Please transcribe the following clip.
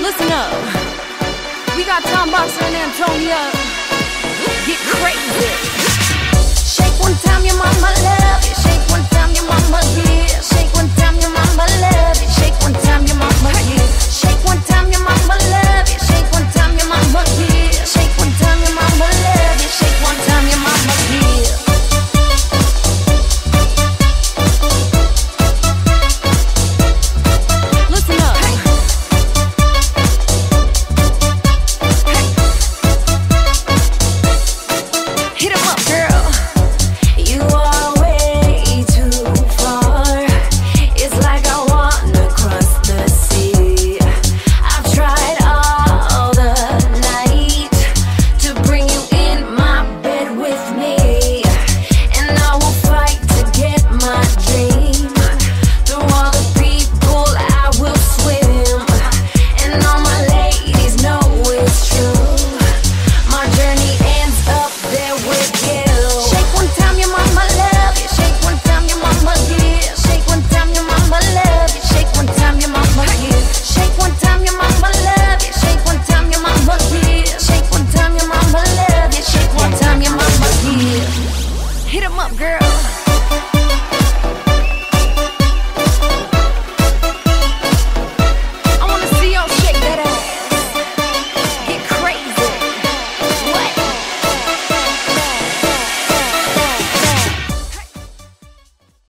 Listen up. We got Tom Boxer and Antonia. Get crazy. Shake one time, your mama love it. Shake one time, your mama here. Shake one time, your mama love it. Shake one time, your mama here.